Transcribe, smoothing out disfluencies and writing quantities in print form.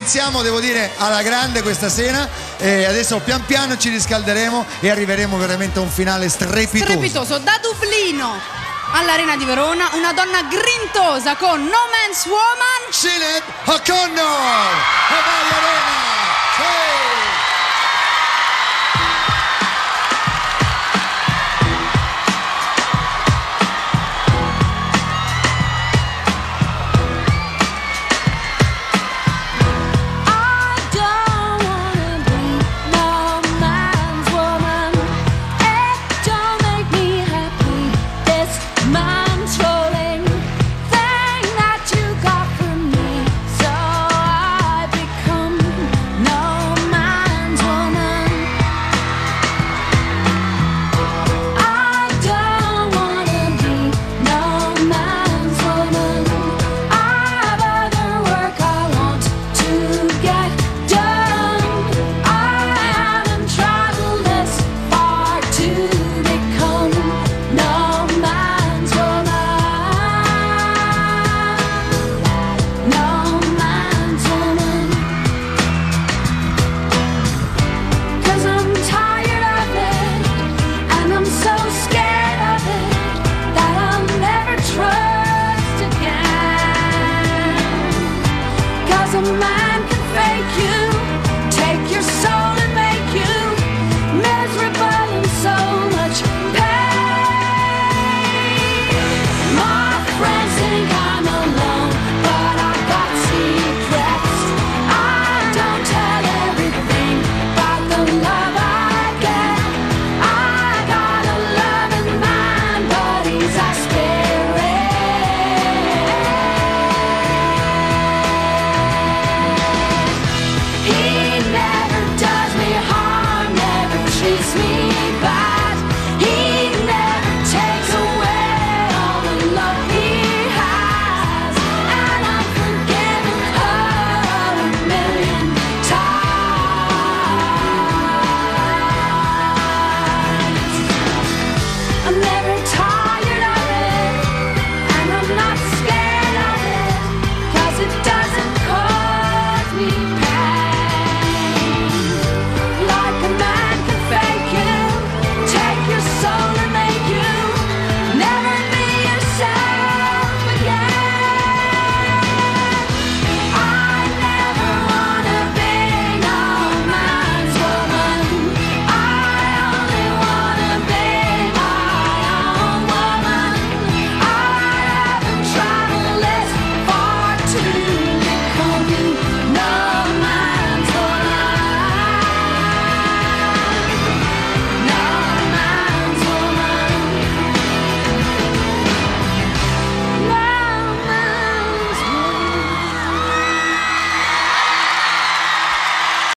iniziamo, devo dire, alla grande questa sera. Adesso pian piano ci riscalderemo e arriveremo veramente a un finale strepitoso. Da Dublino all'Arena di Verona, una donna grintosa con No Man's Woman, Sinead O'Connor.